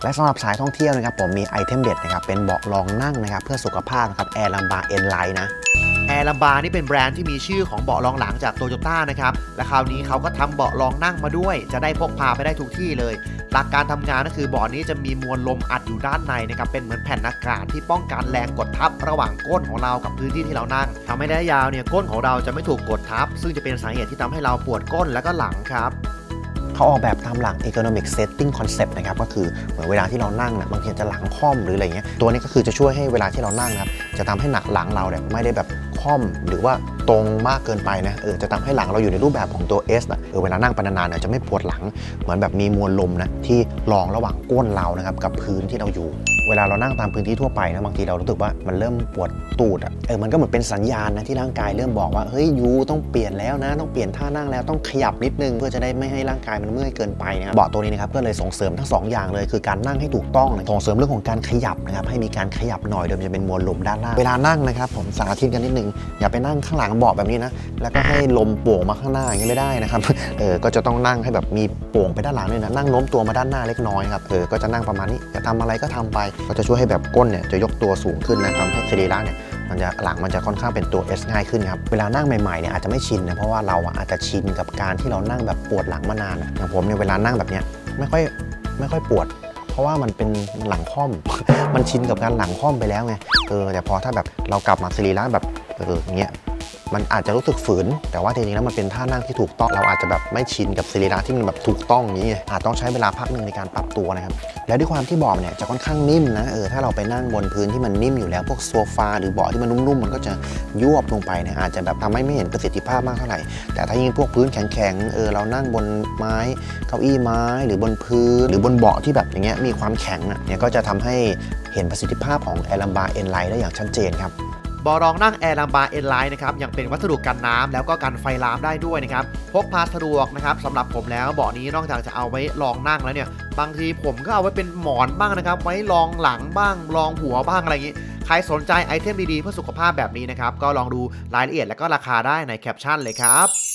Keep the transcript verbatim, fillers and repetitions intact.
และสำหรับสายท่องเที่ยวนะครับผมมีไอเทมเด็ดนะครับเป็นเบาะรองนั่งนะครับเพื่อสุขภาพนะครับแอร์ลัมบาเอ็นไลท์นะแอร์ลัมบานี่เป็นแบรนด์ที่มีชื่อของเบาะรองหลังจากโตโยต้านะครับและคราวนี้เขาก็ทำเบาะรองนั่งมาด้วยจะได้พกพาไปได้ทุกที่เลยหลักการทำงานก็คือเบาะนี้จะมีมวลลมอัดอยู่ด้านในนะครับเป็นเหมือนแผ่นอากาศที่ป้องกันแรงกดทับระหว่างก้นของเรากับพื้นที่ที่เรานั่งทำให้ระยะยาวเนี่ยก้นของเราจะไม่ถูกกดทับซึ่งจะเป็นสาเหตุที่ทำให้เราปวดก้นและก็หลังครับเขาออกแบบตามหลัก economic setting concept นะครับก็คือเหมือนเวลาที่เรานั่งนะบางทีจะหลังค่อมหรืออะไรเงี้ยตัวนี้ก็คือจะช่วยให้เวลาที่เรานั่งนะครับจะทำให้หนักหลังเราเนี่ยไม่ได้แบบค่อมหรือว่าตรงมากเกินไปนะเออจะทำให้หลังเราอยู่ในรูปแบบของตัว S นะเออเวลานั่งไปนานๆเนี่ยจะไม่ปวดหลังเหมือนแบบมีมวลลมนะที่รองระหว่างก้นเรานะครับกับพื้นที่เราอยู่เวลาเรานั่งตามพื้นที่ทั่วไปนะบางทีเรารู้สึกว่ามันเริ่มปวดตูดอ่ะเออมันก็เหมือนเป็นสัญญาณนะที่ร่างกายเริ่มบอกว่าเฮ้ยยูต้องเปลี่ยนแล้วนะต้องเปลี่ยนท่านั่งแล้วต้องขยับนิดนึงเพื่อจะได้ไม่ให้ร่างกายมันเมื่อยเกินไปนะครับเบาะตัวนี้นะครับก็เลยส่งเสริมทั้งสองอย่างเลยคือการนั่งให้ถูกต้องส่งเสริมเรื่องของการขยับนะครับให้มีการขยับหน่อยโดยจะเป็นมวลลมด้านล่างเวลานั่งนะครับผมสาธิตกันนิดนึงอย่าไปนั่งข้างหลังเบาะแบบนี้นะแล้วก็ให้ลมโป่งมาข้างหน้าอย่างนี้ไม่ได้นะครับเออก็จะต้องนั่งให้แบบมีโป่งไปด้านหลังด้วยนะนั่งโน้มตัวมาด้านหน้าเล็กน้อยครับเออก็จะนั่งประมาณนี้จะทำอะไรก็ทำไปก็จะช่วยให้แบบก้นเนี่ยจะยกตัวสูงขึ้นนะทำให้สรีระเนี่ยมันจะหลังมันจะค่อนข้างเป็นตัว S ง่ายขึ้นครับเวลานั่งใหม่ๆเนี่ยอาจจะไม่ชินนะเพราะว่าเราอาจจะชินกับการที่เรานั่งแบบปวดหลังมานานอย่างผมเนี่ยเวลานั่งแบบเนี้ยไม่ค่อยไม่ค่อยปวดเพราะว่ามันเป็นหลังค่อม มันชินกับการหลังค่อมไปแล้วไงเออแต่พอถ้าแบบเรากลับมาสรีระแบบเอออย่างเงี้ยมันอาจจะรู้สึกฝืนแต่ว่าจริงๆแล้วมันเป็นท่านั่งที่ถูกต้องเราอาจจะแบบไม่ชินกับสรีระที่มันแบบถูกต้องอย่างนี้อาจต้องใช้เวลาพักหนึ่งในการปรับตัวนะครับแล้วด้วยความที่เบาะเนี่ยจะค่อนข้างนิ่มนะเออถ้าเราไปนั่งบนพื้นที่มันนิ่มอยู่แล้วพวกโซฟาหรือเบาะที่มันนุ่มๆมันก็จะยวบลงไปนะอาจจะแบบทำให้ไม่เห็นประสิทธิภาพมากเท่าไหร่แต่ถ้ายิ่งพวกพื้นแข็งๆเออเรานั่งบนไม้เก้าอี้ไม้หรือบนพื้นหรือบนเบาะที่แบบอย่างเงี้ยมีความแข็งเนี่ยก็จะทำให้เห็นประสิทธิภาพของแอร์ลัมบาเอ็นไลท์ได้อย่างชัดเจนครับเบาะรองนั่งแอร์ลัมบาเอ็นไลท์นะครับยังเป็นวัสดุกันน้ำแล้วก็กันไฟลามได้ด้วยนะครับพกพาสะดวกนะครับสำหรับผมแล้วเบาะนี้นอกจากจะเอาไว้รองนั่งแล้วเนี่ยบางทีผมก็เอาไว้เป็นหมอนบ้างนะครับไว้รองหลังบ้างรองหัวบ้างอะไรอย่างนี้ใครสนใจไอเทมดีๆเพื่อสุขภาพแบบนี้นะครับก็ลองดูรายละเอียดและก็ราคาได้ในแคปชั่นเลยครับ